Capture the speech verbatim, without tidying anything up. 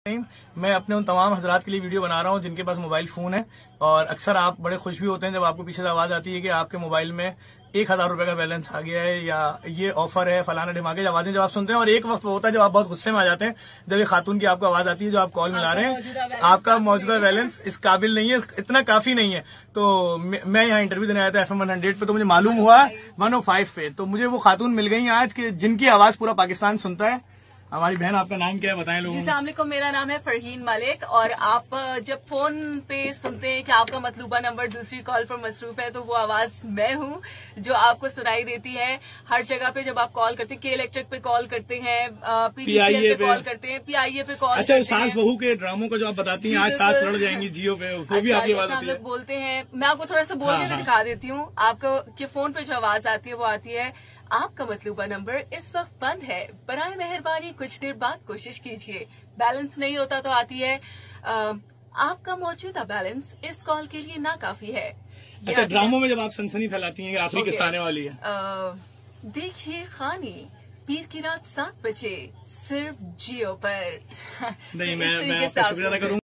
मैं अपने उन तमाम हजरात के लिए वीडियो बना रहा हूँ जिनके पास मोबाइल फोन है, और अक्सर आप बड़े खुश भी होते हैं जब आपको पीछे से आवाज आती है कि आपके मोबाइल में एक हजार रुपए का बैलेंस आ गया है या ये ऑफर है, फलाना ढिमाके आवाजें जब आप सुनते हैं। और एक वक्त वो होता है जब आप बहुत गुस्से में आ जाते हैं, जब ये खातून की आपको आवाज आती है जो आप कॉल मिला रहे हैं, आपका मौजूदा बैलेंस इस काबिल नहीं है, इतना काफी नहीं है। तो मैं यहाँ इंटरव्यू देने आया था एफ एम वन हंड्रेड पे, तो मुझे मालूम हुआ वन ओ फाइव पे, तो मुझे वो खातून मिल गई आज के जिनकी आवाज पूरा पाकिस्तान सुनता है। हमारी बहन, आपका नाम क्या है बताएं लोगों को। अस्सलाम वालेकुम, मेरा नाम है फरहीन मलिक, और आप जब फोन पे सुनते हैं कि आपका मतलूबा नंबर दूसरी कॉल पर मसरूफ है, तो वो आवाज मैं हूँ जो आपको सुनाई देती है हर जगह पे। जब आप कॉल करते हैं, के इलेक्ट्रिक पे कॉल करते हैं, पीटीसीएल पे कॉल करते हैं, पीआईए पे कॉल अच्छा, सास बहू के ड्रामों का जो आप बताती हैं, आज सास लड़ जाएंगी जियो पे, वो भी आपकी आवाज हम लोग बोलते हैं। मैं आपको थोड़ा सा बोलने में दिखा देती हूँ। आपको के फोन पे जो आवाज आती है वो आती है, आपका मतलूबा नंबर इस वक्त बंद है, बराए मेहरबानी कुछ देर बाद कोशिश कीजिए। बैलेंस नहीं होता तो आती है, आ, आपका मौजूदा बैलेंस इस कॉल के लिए ना काफी है। अच्छा, ड्रामों में जब आप सनसनी फैलाती हैं कि आखिरी किस्त आने वाली है, देखिए खानी पीर की रात सात बजे सिर्फ जियो पर। नहीं, मैं, मैं आपका शुक्रिया अदा करूंगा।